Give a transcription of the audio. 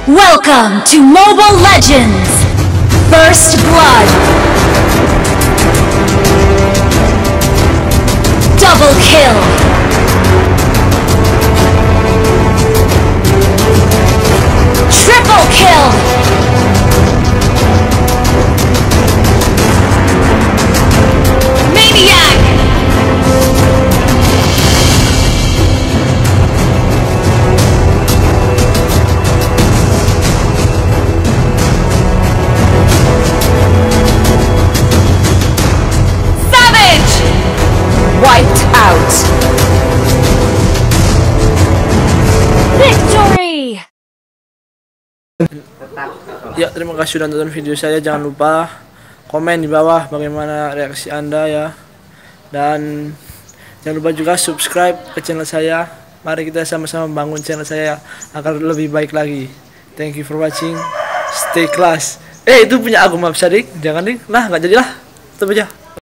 Welcome to Mobile Legends! First Blood! Double kill! Triple kill! Maniac! Wiped out. Victory. Ya, terima kasih sudah nonton video saya. Jangan lupa komen di bawah bagaimana reaksi Anda ya. Dan jangan lupa juga subscribe ke channel saya. Mari kita sama-sama membangun channel saya agar lebih baik lagi. Thank you for watching. Stay class. Itu punya aku, maaf Sadik. Jangan nih. Nah, nggak jadilah. Tetap aja.